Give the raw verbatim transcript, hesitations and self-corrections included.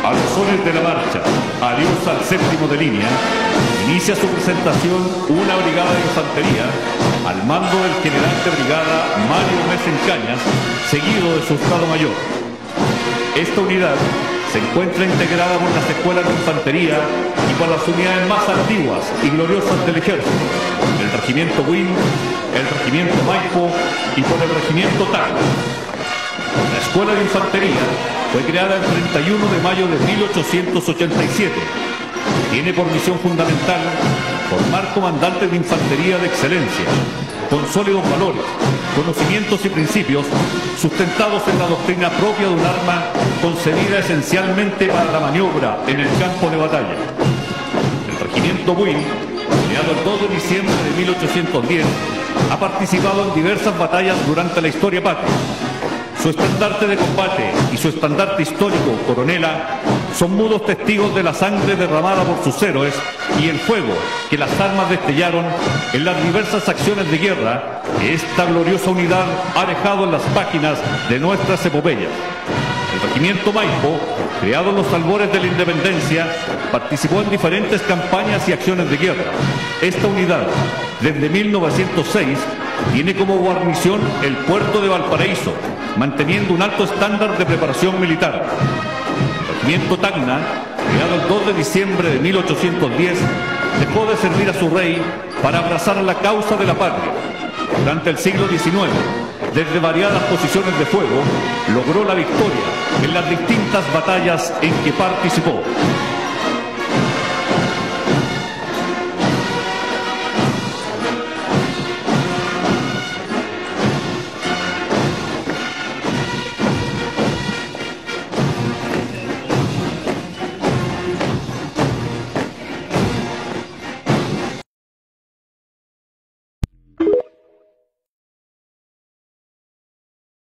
a los sones de la marcha Adiós al séptimo de línea, inicia su presentación una brigada de infantería al mando del general de brigada Mario Mesen Cañas, seguido de su estado mayor. Esta unidad se encuentra integrada por las escuelas de infantería y por las unidades más antiguas y gloriosas del ejército, el regimiento Buin, el regimiento Maipo y por el regimiento Tacna. La escuela de infantería fue creada el treinta y uno de mayo de mil ochocientos ochenta y siete. Tiene por misión fundamental formar comandantes de infantería de excelencia, con sólidos valores, conocimientos y principios sustentados en la doctrina propia de un arma concebida esencialmente para la maniobra en el campo de batalla. El regimiento Buin, creado el dos de diciembre de mil ochocientos diez, ha participado en diversas batallas durante la historia patria. Su estandarte de combate y su estandarte histórico, Coronela, son mudos testigos de la sangre derramada por sus héroes y el fuego que las armas destellaron en las diversas acciones de guerra que esta gloriosa unidad ha dejado en las páginas de nuestras epopeyas. El regimiento Maipo, creado en los albores de la independencia, participó en diferentes campañas y acciones de guerra. Esta unidad, desde mil novecientos seis, tiene como guarnición el puerto de Valparaíso, manteniendo un alto estándar de preparación militar. El regimiento Tacna, creado el dos de diciembre de mil ochocientos diez, dejó de servir a su rey para abrazar la causa de la patria. Durante el siglo diecinueve, desde variadas posiciones de fuego, logró la victoria en las distintas batallas en que participó.